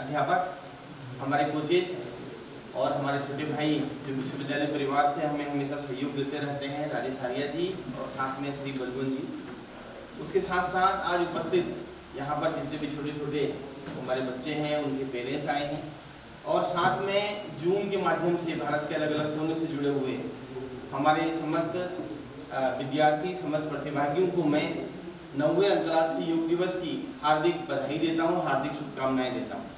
अध्यापक, हमारे कोचेज और हमारे छोटे भाई जो विश्वविद्यालय परिवार से हमें हमेशा सहयोग देते रहते हैं, राजेश आर्या जी और साथ में श्री बलगुन जी। उसके साथ साथ आज उपस्थित यहाँ पर जितने भी छोटे छोटे हमारे बच्चे हैं, उनके पेरेंट्स आए हैं और साथ में जूम के माध्यम से भारत के अलग अलग कोनों से जुड़े हुए हमारे समस्त विद्यार्थी, समस्त प्रतिभागियों को मैं 9वें अंतर्राष्ट्रीय योग दिवस की हार्दिक बधाई देता हूँ, हार्दिक शुभकामनाएं देता हूँ।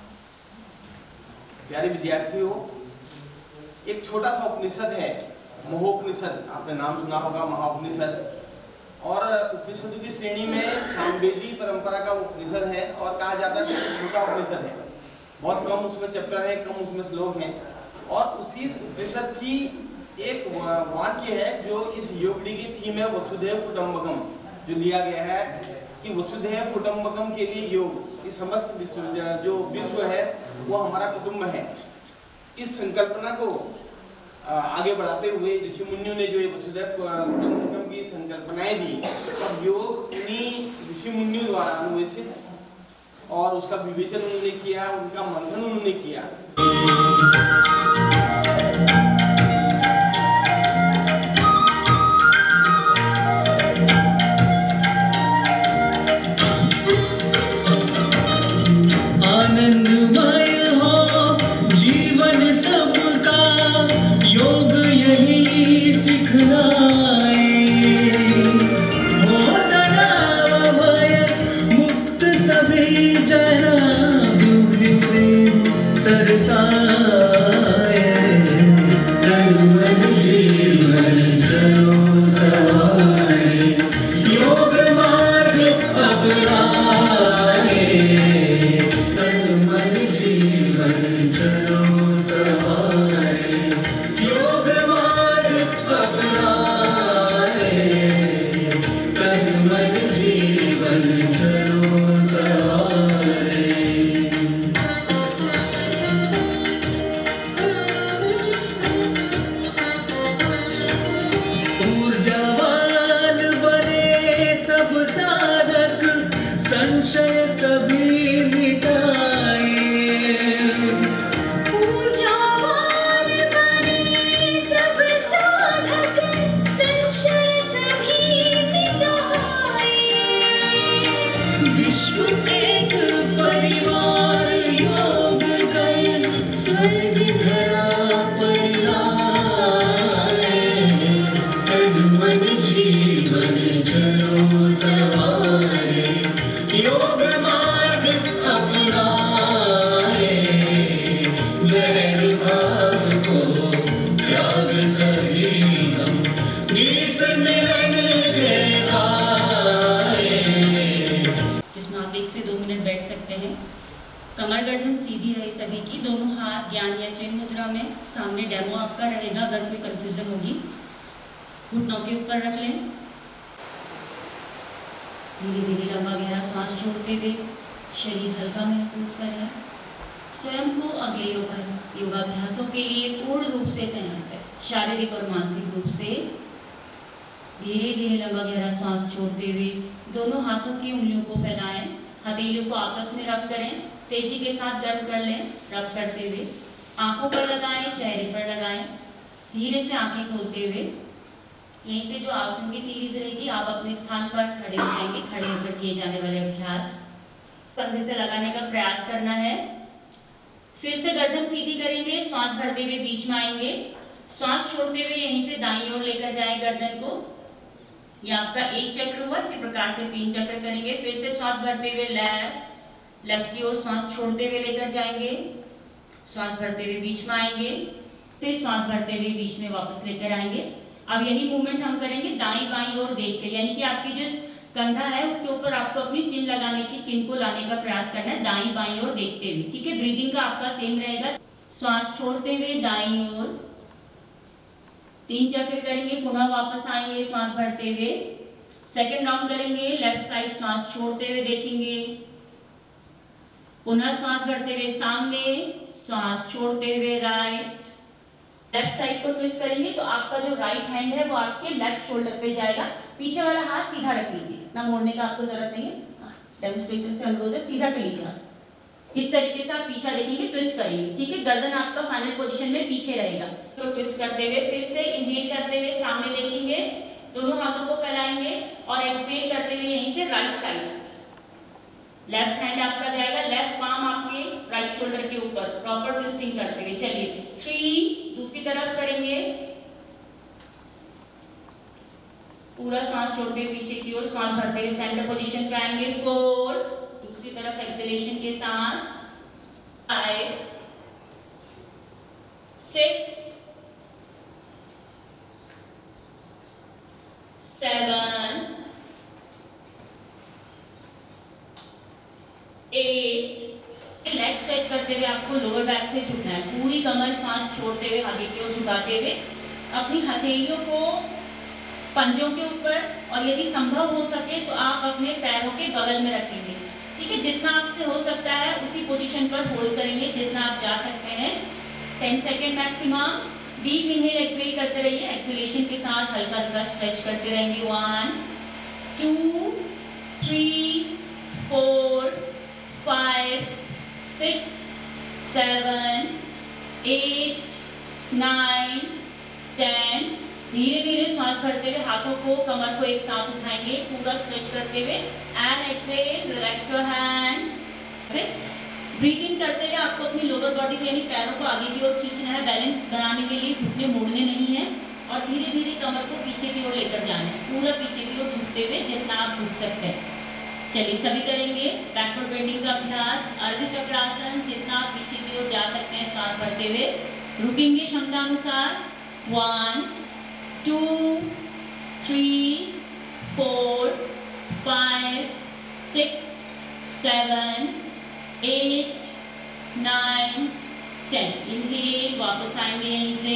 प्यारे विद्यार्थियों, एक छोटा सा उपनिषद है महोपनिषद, आपने नाम सुना होगा महाउपनिषद। और उपनिषदों की श्रेणी में सामवेदी परंपरा का उपनिषद है और कहा जाता है कि छोटा उपनिषद है, बहुत कम उसमें चैप्टर है, कम उसमें श्लोक हैं। और उसी उपनिषद की एक वाक्य है जो इस योगडी की थीम है, वसुधैव कुटुंबकम, जो लिया गया है कि वसुधैव कुटुंबकम के लिए योग, कि समस्त जो विश्व है वो हमारा कुटुंब है। इस संकल्पना को आगे बढ़ाते हुए ऋषि मुनियों ने जो वसुधैव कुटुंबकम की संकल्पनाएं दी और योग उन्हीं ऋषि मुनियों द्वारा अन्वेषित और उसका विवेचन उन्होंने किया, उनका मंथन उन्होंने किया। कमर गर्दन सीधी रहे सभी की, दोनों हाथ ज्ञान या चैन मुद्रा में, सामने डेमो आपका रहेगा, अगर कोई कंफ्यूजन होगी घुटनों के ऊपर रख लें। धीरे धीरे लंबा गहरा सांस छोड़ते हुए शरीर हल्का महसूस करें। स्वयं को अगले योगाभ्यासों के लिए पूर्ण रूप से तैयार करें, शारीरिक और मानसिक रूप से। धीरे धीरे लंबा गहरा सांस छोड़ते हुए दोनों हाथों की उंगलियों को फैलाएं, हथेलियों को आपस में रब करें, तेजी के साथ गर्म कर लें। रब करते हुए आंखों पर लगाएं, चेहरे पर लगाएं, धीरे से आंखें खोलते हुए। यहीं से जो आसन की सीरीज रहेगी, आप अपने स्थान पर खड़े हो जाएंगे। खड़े होकर किए जाने वाले अभ्यास कंधे से लगाने का प्रयास करना है। फिर से गर्दन सीधी करेंगे, श्वास भरते हुए बीच में आएंगे, श्वास छोड़ते हुए यहीं से दाईं ओर लेकर जाएं गर्दन को। यह आपका एक चक्र हुआ, इसी प्रकार से 3 चक्र करेंगे। फिर से श्वास भरते हुए लेफ्ट की ओर श्वास छोड़ते हुए लेकर जाएंगे, श्वास भरते हुए बीच में आएंगे, फिर श्वास भरते हुए बीच में वापस लेकर आएंगे। अब यही मूवमेंट हम करेंगे दाईं बाईं ओर देख के, यानी कि आपकी जो कंधा है उसके ऊपर आपको अपनी चिन लगाने की, चिन को लाने का प्रयास करना है दाईं बाईं ओर देखते हुए। ठीक है, ब्रीदिंग का आपका सेम रहेगा। श्वास छोड़ते हुए दाईं ओर 3 चक्र करेंगे, पुनः वापस आएंगे श्वास भरते हुए। सेकंड राउंड करेंगे, लेफ्ट साइड श्वास छोड़ते हुए देखेंगे, पुनः श्वास भरते हुए सामने, श्वास छोड़ते हुए राइट। लेफ्ट साइड को ट्विस्ट करेंगे तो आपका जो राइट हैंड है वो आपके लेफ्ट शोल्डर पे जाएगा। पीछे वाला हाथ सीधा रख लीजिए, ना मोड़ने का आपको जरूरत नहीं है। डेमोन्स्ट्रेशन से अनुरोध है, सीधा कर लीजिए। इस तरीके से आप पीछा देखेंगे, ट्विस्ट करेंगे, ठीक है। गर्दन आपका फाइनल पोजीशन में पीछे रहेगा। तो ट्विस्ट करते हुए फिर से इनहेल करते हुए सामने देखेंगे, दोनों हाथों को फैलाएंगे और एक्सहेल करते हुए यहीं से राइट साइड, लेफ्ट हैंड आपका जाएगा, लेफ्ट पाम आपके राइट शोल्डर के ऊपर, प्रॉपर ट्विस्टिंग करते हुए। चलिए 3, दूसरी तरफ करेंगे, पूरा सांस छोड़ते हुए पीछे की ओर, सांस भरते हुए सेंटर पोजीशन पे आएंगे। 4, दूसरी तरफ एक्सहेलेशन के साथ 5, 6, 7, 8। लेग स्ट्रेच करते हुए आपको लोअर बैक से झुकना है, पूरी कमर सांस छोड़ते हुए आगे की ओर झुकाते हुए अपनी हथेलियों को पंजों के ऊपर, और यदि संभव हो सके तो आप अपने पैरों के बगल में रखेंगे, ठीक है। जितना आपसे हो सकता है उसी पोजीशन पर होल्ड करेंगे, जितना आप जा सकते हैं। 10 second maximum. Deep inhale exhale करते रहिए, एक्सहेलेशन के साथ हल्का हल्का स्ट्रेच करते रहेंगे। 1, 2, 3, 4, 5, 6, 7, 8, 9, 10। धीरे धीरे श्वास भरते हुए हाथों को, कमर को एक साथ उठाएंगे, पूरा स्ट्रेच करते हुए, and exhale, relax your hands. Breathe in करते हुए आपको अपनी लोअर बॉडी को यानी पैरों को आगे की ओर खींचना है, बैलेंस बनाने के लिए घुटने मोड़ने नहीं है, और धीरे धीरे कमर को पीछे की ओर लेकर जाना है, पूरा पीछे की ओर झुकते हुए जितना आप झुक सकते हैं। चलिए सभी करेंगे बैकवर्ड बेंडिंग का अभ्यास, अर्ध चक्रासन, जितना आप पीछे की ओर जा सकते हैं श्वास भरते हुए। रुकेंगे क्षमता अनुसार। 1, 2, 3, 4, 5, 6, 7, 8, 9, 10। इनहेल, वापस आएंगे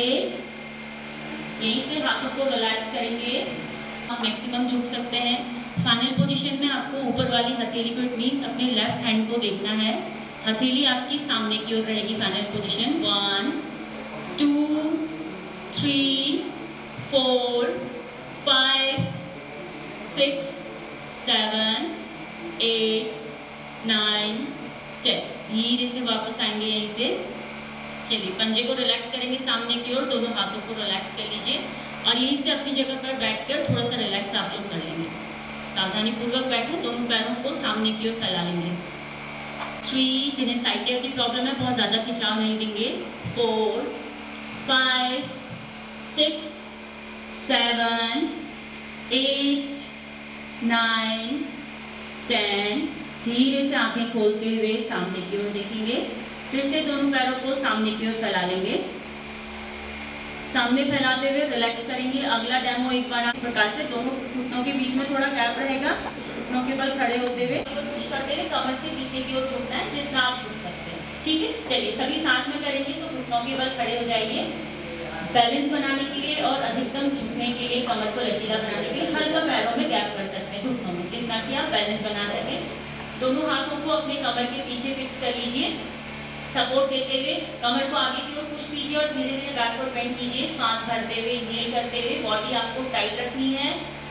यहीं से हाथों को रिलैक्स करेंगे। आप मैक्सिमम झुक सकते हैं। फाइनल पोजीशन में आपको ऊपर वाली हथेली को, इट मीन्स अपने लेफ्ट हैंड को देखना है, हथेली आपकी सामने की ओर रहेगी। Final position. 1, 2, 3, 4, 5, 6, 7, 8, 9, 10। धीरे से वापस आएंगे यहीं से। चलिए पंजे को रिलैक्स करेंगे सामने की ओर, दोनों हाथों को रिलैक्स कर लीजिए और यहीं से अपनी जगह पर बैठकर थोड़ा सा रिलैक्स आप लोग कर लेंगे। सावधानी पूर्वक बैठे, दोनों पैरों को सामने की ओर फैला लेंगे। 3, जिन्हें साइटिया की प्रॉब्लम है बहुत ज़्यादा खिंचाव नहीं देंगे। 4, 5, 6, 7, 8, 9, 10। धीरे से आंखें खोलते हुए सामने की ओर देखेंगे। फिर से दोनों पैरों को सामने की ओर फैला लेंगे। सामने फैलाते हुए रिलैक्स करेंगे। अगला डेमो एक बार इस प्रकार से, दोनों घुटनों के बीच में थोड़ा गैप रहेगा, घुटनों के बल खड़े होते हुए पुश करते हुए कमर से पीछे की ओर झुकना है, जितना आप झुक सकते हैं, ठीक है। चलिए सभी साथ में करेंगे, तो घुटनों के बल खड़े हो जाइए। बैलेंस बनाने के लिए और अधिकतम झुकने के लिए, कमर को लचीला बनाने के लिए हल्का पैरों में गैप कर सकते हैं घुटनों में, जितना कि आप बैलेंस बना सकें। दोनों हाथों को अपने कमर के पीछे फिक्स कर लीजिए, सपोर्ट देते हुए कमर को आगे की ओर पुश कीजिए और धीरे धीरे बैकवर्ड बेंड कीजिए। सांस भरते हुए, इनहेल करते हुए, बॉडी आपको टाइट रखनी है।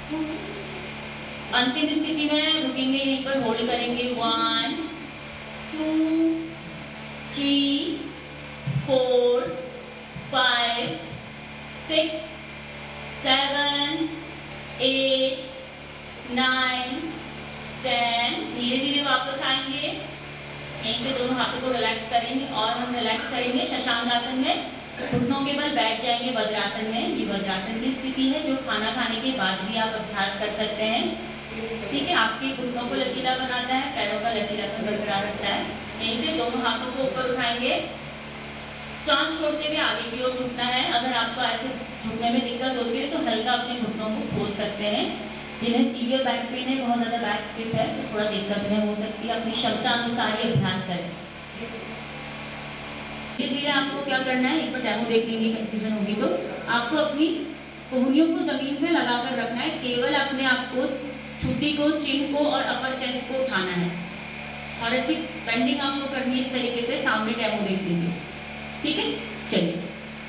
अंतिम स्थिति में रुकेंगे, यहीं पर होल्ड करेंगे। 1, 2, 3, 4, 5, 6, 7, 8, 9, 10। धीरे धीरे वापस आएंगे, यहीं से दोनों हाथों को रिलैक्स करेंगे और हम रिलैक्स करेंगे शशांक आसन में। घुटनों के बल बैठ जाएंगे वज्रासन में। ये वज्रासन की स्थिति है जो खाना खाने के बाद भी आप अभ्यास कर सकते हैं, ठीक है। आपके घुटनों को लचीला बनाता है, पैरों का लचीलापन बरकरार रखता है। यहीं से दोनों हाथों को ऊपर उठाएंगे, सांस छोड़ते हुए आगे की ओर झुकना है। अगर आपको ऐसे झुकने में दिक्कत होती है तो हल्का अपने घुटनों को खोल सकते हैं। जिन्हें सीवियर बैक पेन है, बहुत ज़्यादा बैक स्टिफ है, तो थोड़ा दिक्कत में हो सकती है। अपनी क्षमता अनुसार ही अभ्यास करें। धीरे धीरे आपको क्या करना है, एक बार डेमो देख लेंगे, कंफ्यूजन होगी तो। आपको अपनी कोहनियों को जमीन से लगाकर रखना है, केवल अपने आप को, छुट्टी को, चिन को और अपर चेस्ट को उठाना है और ऐसी बेंडिंग आपको करनी है इस तरीके से। सामने डेमो देख लीजिए, ठीक है। चलिए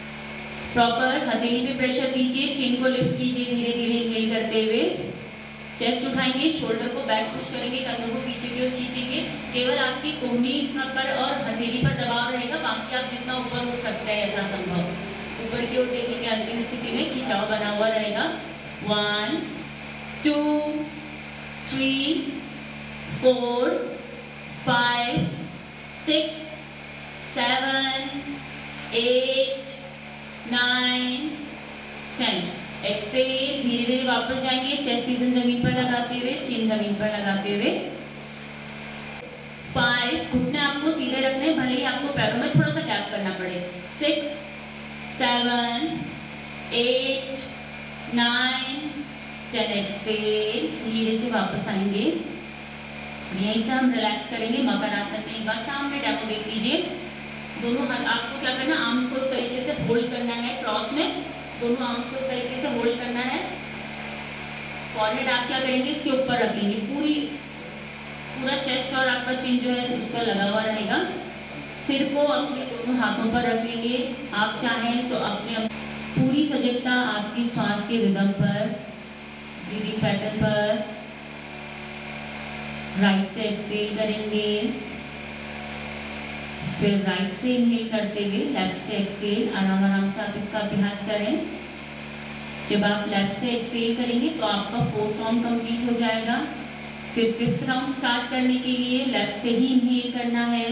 प्रॉपर हथेली पे प्रेशर दीजिए, चिन को लिफ्ट कीजिए धीरे धीरे इनहेल करते हुए। चेस्ट उठाएंगे, शोल्डर को बैक पुश करेंगे, कंधों को पीछे की ओर खींचेंगे। केवल आपकी कोहनी पर और हथेली पर दबाव रहेगा, बाकी आप जितना ऊपर उठ सकते हैं यथासंभव ऊपर की ओर देखेंगे। अंतिम स्थिति में खिंचाव बना हुआ रहेगा। 1 2 3 4 5 6 7 8 9 10। एक्सेल, धीरे धीरे वापस जाएंगे, चेस्ट रीजन जमीन पर लगाते हुए, चिन जमीन पर लगाते हुए। 5, घुटने आपको सीधे रखने हैं, भले ही आपको पैरों में थोड़ा सा गैप करना पड़े। 6 7 8 9 10। एक्सेल, धीरे से वापस आएंगे। यहीं से हम रिलैक्स करेंगे। मकर आसन में एक बार सामने डेमो देख लीजिए। दोनों हाथ आपको क्या करना, आर्म को इस तरीके से होल्ड करना है, क्रॉस में दोनों आर्म्स को इस तरीके से होल्ड करना है। फॉरहेड आप क्या करेंगे, इसके ऊपर रखेंगे, पूरा चेस्ट और आपका चिन जो है उस पर लगा हुआ रहेगा। सिर को अपने दोनों हाथों पर रख लेंगे। आप चाहें तो अपने पूरी सजगता आपकी श्वास के रिदम पर, ब्रीदिंग पैटर्न पर। राइट से एक्सेल करेंगे, फिर राइट से इनहेल करते हुए लेफ्ट से एक्सेल। आराम आराम से आप इसका अभ्यास करें। जब आप लेफ्ट से एक्सेल करेंगे तो आपका 4th राउंड कंप्लीट हो जाएगा। फिर 5th राउंड स्टार्ट करने के लिए लेफ्ट से ही इनहेल करना है।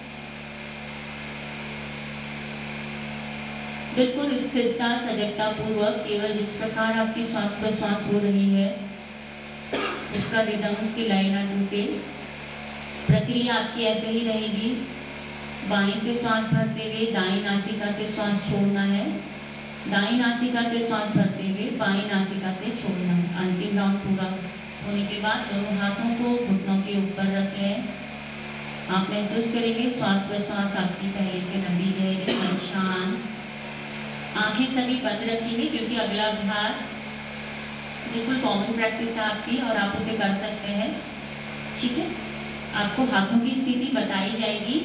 बिल्कुल स्थिरता सजगता पूर्वक, केवल जिस प्रकार आपकी श्वास पर श्वास हो रही है उसका रिदम, उसकी लाइन ना टूटे। प्रक्रिया आपकी ऐसे ही रहेगी। बाएं से श्वास भरते हुए दाएं नासिका से श्वास छोड़ना है, दाएं नासिका से श्वास भरते हुए बाएं नासिका से छोड़ना है। अंतिम राउंड पूरा होने के बाद दोनों हाथों को घुटनों के ऊपर रख लें। आप महसूस करेंगे श्वास पर श्वास आपकी पहले से लंबी गहरी शांत। आंखें सभी बंद रखेंगे क्योंकि अगला अभ्यास बिल्कुल कॉमन प्रैक्टिस है आपकी और आप उसे कर सकते हैं। ठीक है, आपको हाथों की स्थिति बताई जाएगी।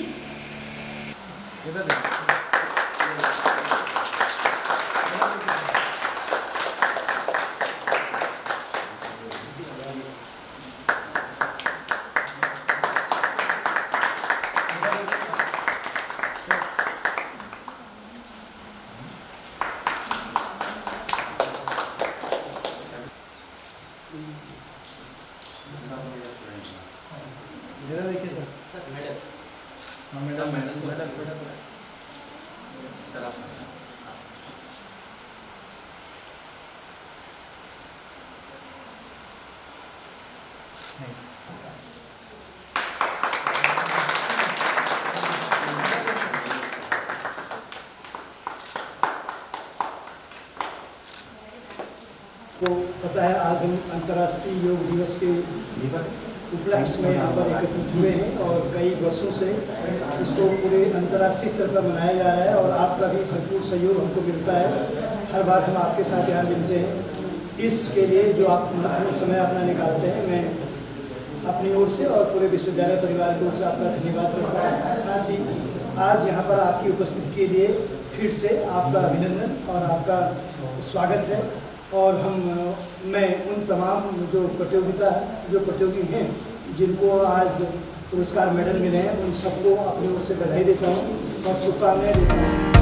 तो पता है आज हम अंतर्राष्ट्रीय योग दिवस के उपलक्ष्य में यहाँ पर एकत्रित हुए हैं और कई वर्षों से इसको पूरे अंतर्राष्ट्रीय स्तर पर मनाया जा रहा है और आपका भी भरपूर सहयोग हमको मिलता है। हर बार हम आपके साथ यहाँ मिलते हैं। इसके लिए जो आप महत्वपूर्ण समय अपना निकालते हैं, मैं अपनी ओर से और पूरे विश्वविद्यालय परिवार की ओर से आपका धन्यवाद करता हूँ। साथ ही आज यहाँ पर आपकी उपस्थिति के लिए फिर से आपका अभिनंदन और आपका स्वागत है। और मैं उन तमाम जो प्रतियोगी हैं जिनको आज पुरस्कार मेडल मिले हैं, उन सबको अपनी ओर से बधाई देता हूँ और शुभकामनाएं देता हूँ।